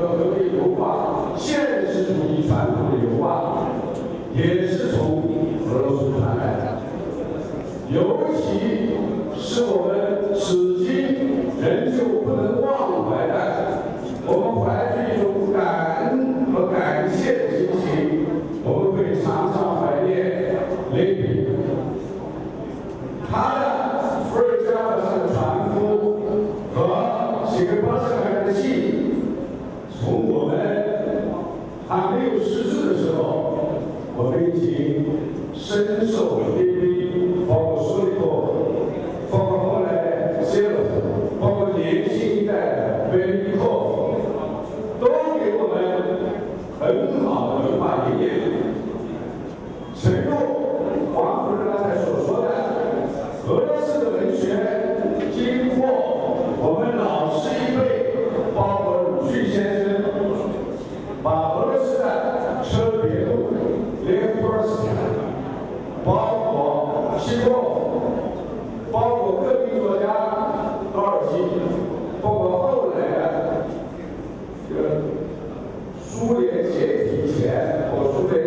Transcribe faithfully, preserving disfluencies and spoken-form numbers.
和革命油画、现实主义传统的油画，也是从俄罗斯传来的。尤其是我们至今仍旧不能忘怀的，我们怀着一种感恩和感谢的心情，我们会常常怀念雷比。他的伏尔加河上的船夫和写给巴斯克人的信，从我们还没有识字的时候，我们已经深受雷比，包括苏里托，包括后来谢勒，包括年轻一代的贝利克，都给我们很好的文化理念。诚如王主任刚才所说的，俄罗斯的文学经过我们老师一辈，包括鲁迅先生，把俄罗斯的车别路、列夫斯基，包括西莫，包括革命作家高尔基，包括后来的这个苏联解体前和苏联